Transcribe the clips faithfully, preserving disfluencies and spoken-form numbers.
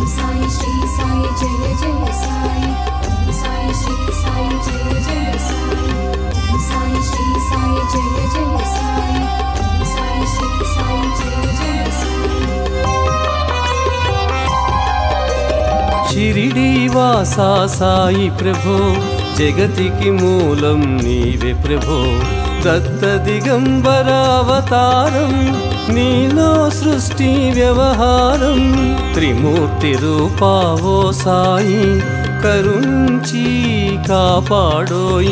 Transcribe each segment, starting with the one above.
సాయి శ్రీ సాయి జయ జయ సాయి ఓం సాయి శ్రీ సాయి జయ జయ సాయి ఓం సాయి శ్రీ సాయి జయ జయ సాయి ఓం సాయి శ్రీ సాయి జయ జయ సాయి షిరిడి వాసా సాయి ప్రభో జగతికి మూలం నీవే ప్రభో దత్త దిగంబర అవతారం నీలో సృష్టి వ్యవహారం త్రిమూర్తి రూపావో సాయి కరుణించి కాపాడోయి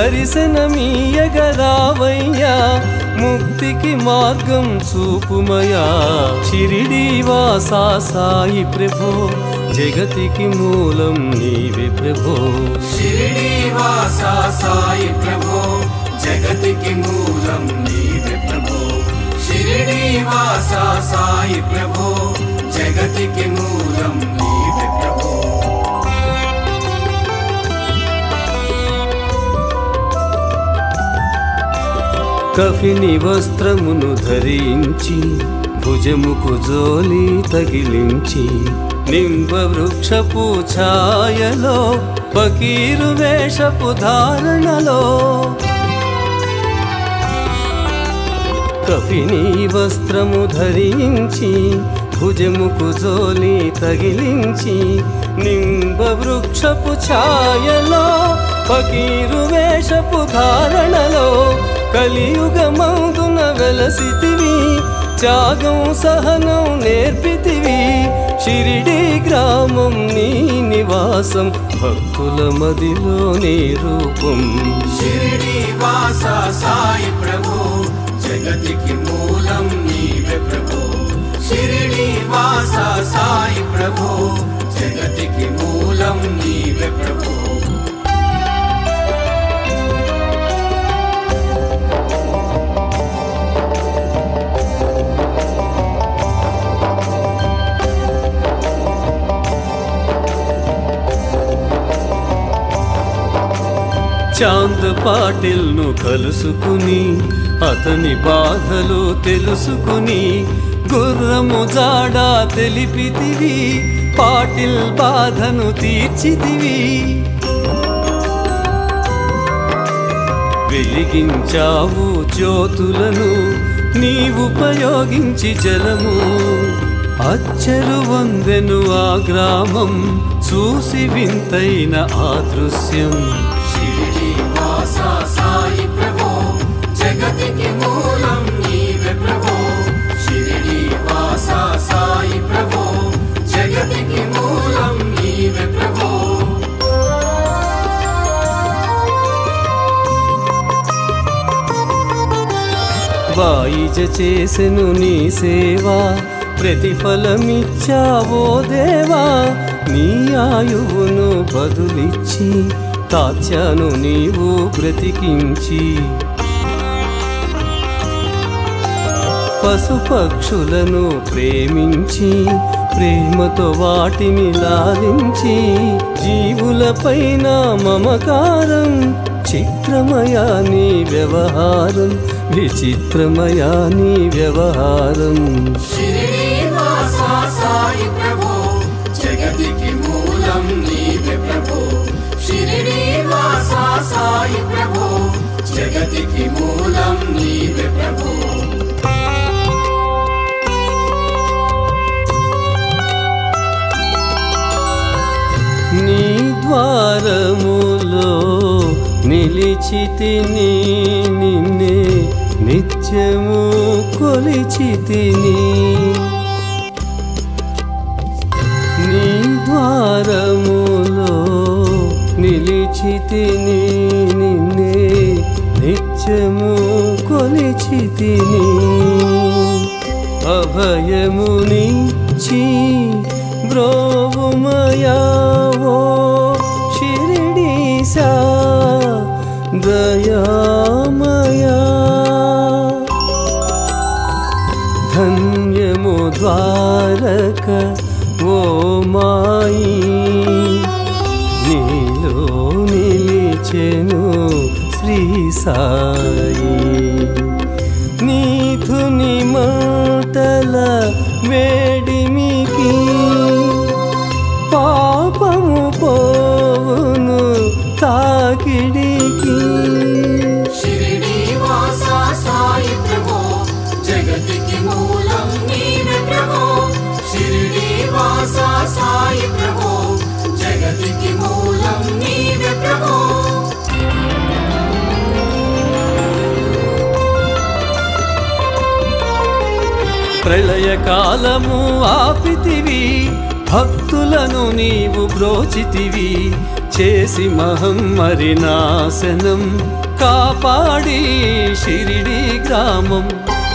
దర్శనమీయగరావయ్యా ముక్తికి మార్గం చూపుమయా షిరిడి వాసా సాయి ప్రభో జగతికి మూలం నీవే ప్రభో షిరిడి వాసా సాయి ప్రభో జగతికి మూలం నీవే ప్రభో షిరిడి వాసా సాయి ప్రభో జగతికి మూలం నీవే ప్రభో కఫిని వస్త్రమును ధరించి భుజముకు జోలి తగిలించి నింబ వృక్షపు ఛాయలో ఫకీరు వేషపు ధారణలో కఫిని వస్త్రము ధరించి భుజముకు జోలి తగిలించి నింబ వృక్షపు ఛాయలో ఫకీరు వేషపు ధారణలో కలియుగమందున వెలసితివి త్యాగం సహనం నేర్పితివి షిరిడి గ్రామం నీ నివాసం భక్తుల మదిలో నీ రూపం షిరిడి వాసా సాయి ప్రభో జగతికి మూలం నీవే ప్రభో షిరిడి వాసా సాయి ప్రభో జగతికి మూలం నీవే ప్రభో చాంద్ పాటిల్ ను కలుసుకుని అతని బాధలు తెలుసుకుని గుర్రము జాడా తెలిపితివి పాటిల్ బాధను తీర్చితివి వెలిగించావు జ్యోతులను నీవుపయోగించి జలము అచ్చరు వందెను ఆ గ్రామం చూసి వింతైన ఆ దృశ్యం షిరిడి వాసా సాయి ప్రభో జగతికి మూలం నీవే ప్రభో షిరిడి వాసా సాయి ప్రభో జగతికి మూలం నీవే ప్రభో వాయిజ చేసెను నీ సేవా ప్రతిఫలమిచ్చావో దేవా నీ ఆయువును బదులిచ్చి తాత్యాను నీవు బ్రతికించి పశుపక్షులను ప్రేమించి ప్రేమతో వాటిని లాలించి జీవులపైన మమకారం చిత్రమయా నీ వ్యవహారం విచిత్రమయా నీ వ్యవహారం షిరిడి వాసా సాయి ప్రభో జగతికి మూలం నీవే ప్రభో షిరిడి వాసా సాయి ప్రభో జగతికి మూలం నీవే ప్రభో నీ ద్వారములో నిలిచితిని నిన్నే నిత్యము కొలిచితిని నీ ద్వారములో నిలిచితిని నిన్నే నిత్యము కొలిచితిని అభయమునిచ్చి బ్రోవుమయావో షిరిడీసా దయామయా ధన్యము ద్వారక ఓ మాయి నీలో నిలిచెను శ్రీ సాయి నీధుని మాటల వేడిమికి శ్రీనివాస సాయి ప్రభో జగతికి మూలం నీవే ప్రభో ప్రళయకాలము ఆపితివి భక్తులను నీవు బ్రోచితివి చేసి మహమ్మరి నాశనం కాపాడి షిరిడి గ్రామం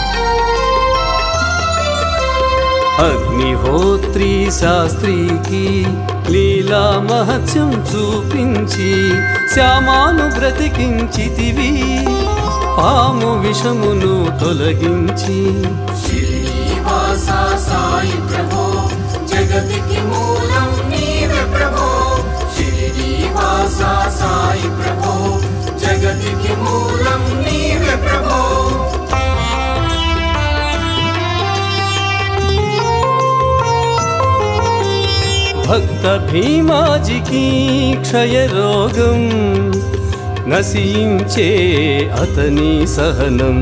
అగ్నిహోత్రి శాస్త్రికి లీలా మహత్యం చూపించి శ్యామాను బ్రతికించితివి పాము విషమును తొలగించి శ్రీనివాస సాయి ప్రభో జగతికి మూలం నీవే ప్రభో శ్రీనివాస సాయి ప్రభో జగతికి మూలం నీవే ప్రభో భక్త భీమాజికి క్షయరోగం నశించే అతని సహనం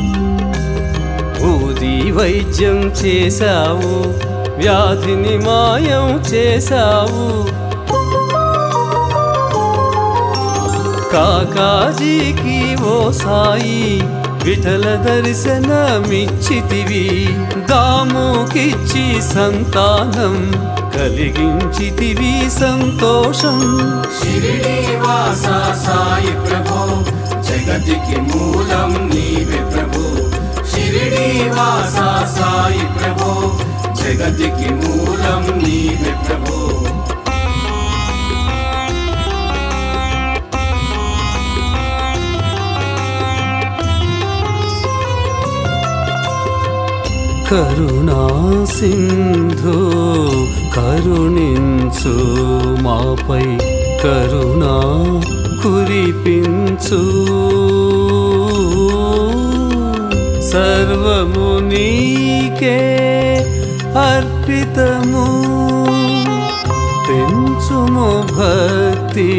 ఊది వైద్యం చేశావు వ్యాధిని మాయం చేశావు కాకాజీకి ఓ సాయి విఠల దర్శనమిచ్చితివి దాముకిచ్చి సంతానం కలిగించితివి సంతోషం శ్రీనివాస సాయి ప్రభో జగతికి మూలం నీవే ప్రభో శ్రీనివాస సాయి ప్రభో జగతికి మూలం నీవే ప్రభో కరుణా సింధు కరుణించు మాపై కరుణా కురిపించు సర్వము నీకే అర్పితము పెంచుము భక్తి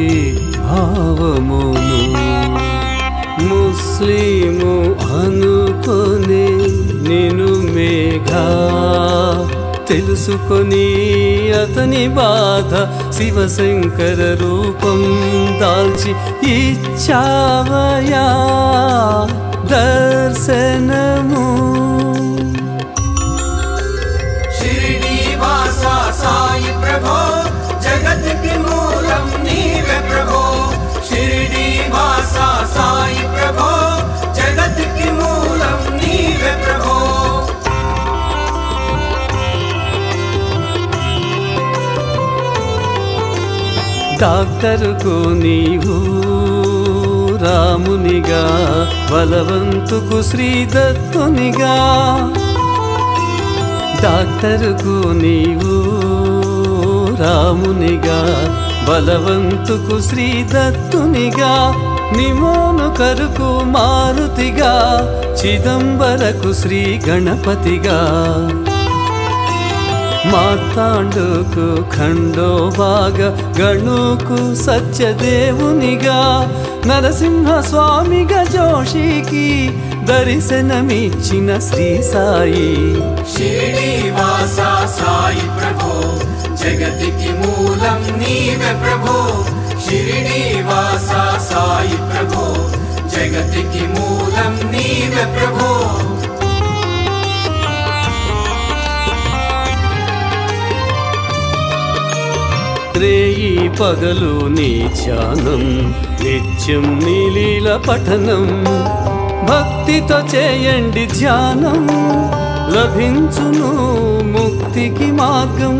భావమును ముస్లిము అనుకొని నిను మేఘా తెలుసుకొని అతని బాధ శివశంకర రూపం దాల్చి ఇచ్చావయా దర్శనము శ్రీనివాస సాయి ప్రభో జగతికి మూలం నీవే ప్రభో శ్రీనివాస సాయి ప్రభో జగతికి మూలం నీవే ప్రభో డాక్టరుకు నీవు రామునిగా బలవంతుకు శ్రీదత్తునిగా డాక్టరుకు నీవు రామునిగా బలవంతుకు శ్రీదత్తునిగా నిమోను కరుకు మారుతిగా చిదంబరకు శ్రీ గణపతిగా మార్తాండుకు ఖండోబాగ గణుకు సత్యదేవునిగా నరసింహ స్వామిగా జోషికి దర్శనమిచ్చిన శ్రీ సాయి శ్రీనివాస సాయి ప్రభో జగతికి మూలం నీవే ప్రభో శ్రీనివాస సాయి ప్రభో జగతికి మూలం నీవే ప్రభో రేయి పగలు నీ ధ్యానం నిత్యం నీలీల పఠనం భక్తితో చేయండి ధ్యానం లభించును ముక్తికి మార్గం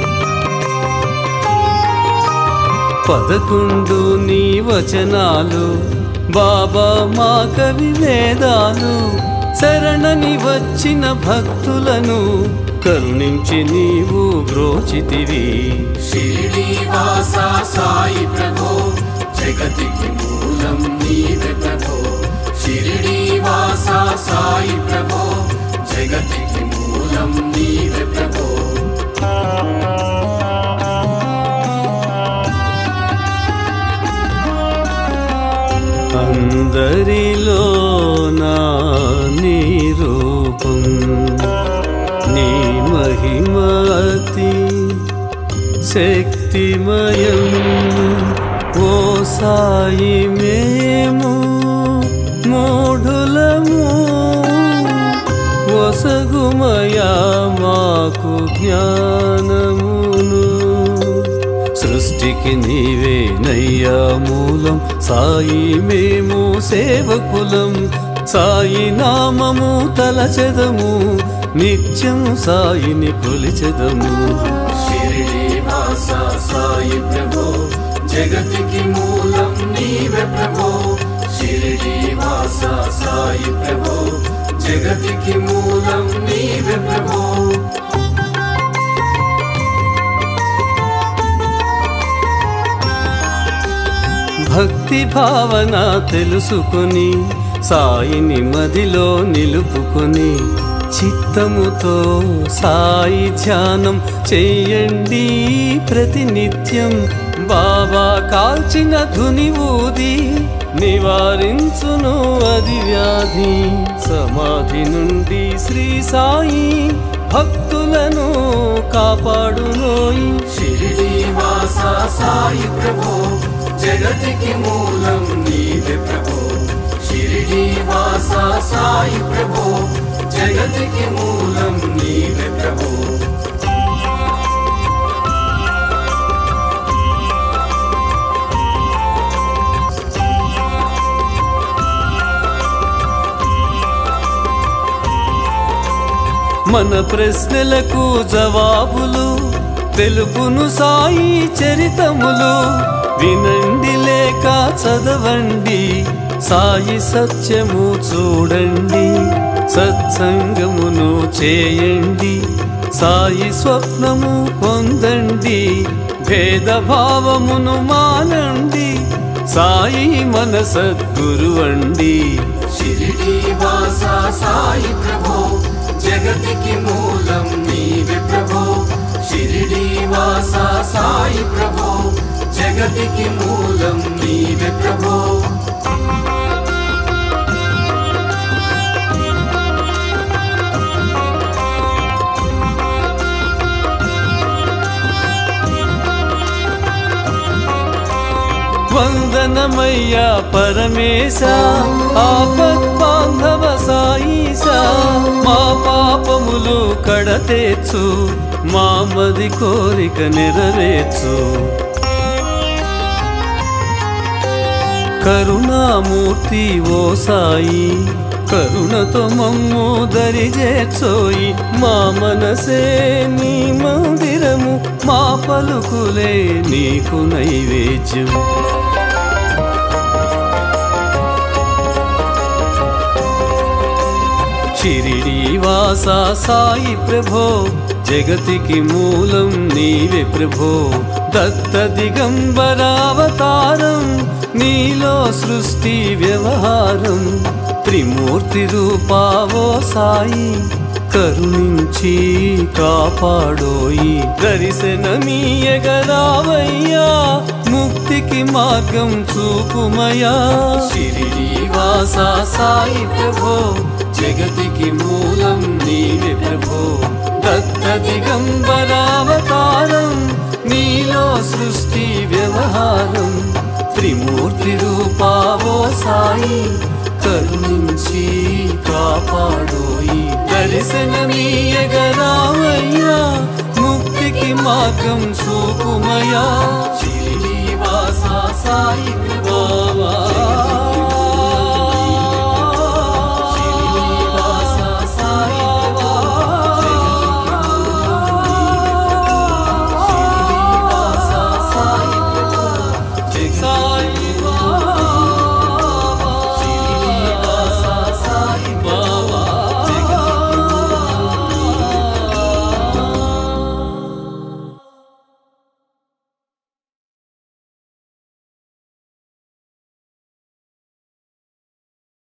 పదకొండు నీ వచనాలు బాబా మా కవి వేదాలు శరణని వచ్చిన భక్తులను కరుణించి నీవు బ్రోచితివి శ్రీనివాస సాయి ప్రభో జగతికి మూలం నీవే ప్రభో శ్రీనివాస సాయి ప్రభో జగతికి మూలం నీవే ప్రభో అందరిలో నా నీ రూపం నీ మహిమ అతి శక్తిమయం ఓ సాయి మేము మూఢులము వసగుమయా మాకు జ్ఞానమును సృష్టికి నీవే నయ్యా మూలం సాయి మేము సేవకులం సాయి నామము తలచెదము నిత్యము సాయిని కొలిచెదము షిరిడి వాస సాయి ప్రభో జగతికి మూలం నీవే ప్రభో షిరిడి వాస సాయి ప్రభో జగతికి మూలం నీవే ప్రభో భక్తి భావన తెలుసుకొని సాయిని మదిలో నిలుపుకొని చిత్తముతో సాయి ధ్యానం చెయ్యండి ప్రతినిత్యం బాబా కాల్చిన ధుని ఊది నివారించును అది వ్యాధి సమాధి నుండి శ్రీ సాయి భక్తులను కాపాడునోయి షిరిడి వాస సాయి ప్రభో జగతికి మూలం నీవే ప్రభో షిరిడి వాస సాయి ప్రభో జగతికి మూలం నీవే ప్రభో మన ప్రశ్నలకు జవాబులు తెలుపును సాయి చరితములు వినండి లేక చదవండి సాయి సత్యము చూడండి సత్సంగమును చేయండి సాయి స్వప్నము పొందండి భేదభావమును మానండి సాయి మన సద్గురువండి షిరిడి వాస సాయి ప్రభో జగతికి మూలం నీవే ప్రభో షిరిడి వాస సాయి ప్రభో జగతికి మూలం నీవే ప్రభో వందనమయ్యా పరమేశ ఆపద్ బాంధవ సాయిస మా పాపములు కడతేచ్చు మా మది కోరిక నెరవేర్చు కరుణామూర్తి ఓ సాయి కరుణతో మమ్ము దరిజేర్చోయి మా మనసే నీ మందిరము మా పలుకులే నీకు నైవేద్యం షిరిడి వాస సాయి ప్రభో జగతికి మూలం నీవే ప్రభో దత్త దిగంబరావతారం నీలో సృష్టి వ్యవహారం త్రిమూర్తి రూపావో సాయి కరుణించి కాపాడోయి దర్శనమీయగరావయ్యా ముక్తికి మార్గం చూపుమయా షిరిడి వాస సాయి ప్రభో జగతికి మూలం నీవే ప్రభో దత్త దిగంబరావతారం నీలో సృష్టి వ్యవహారం త్రిమూర్తి రూపావో సాయి కరుణించి కాపాడోయి దర్శనమీయగరావయ్యా ముక్తికి మార్గం చూపుమయా షిరిడి వాస సాయి ప్రభో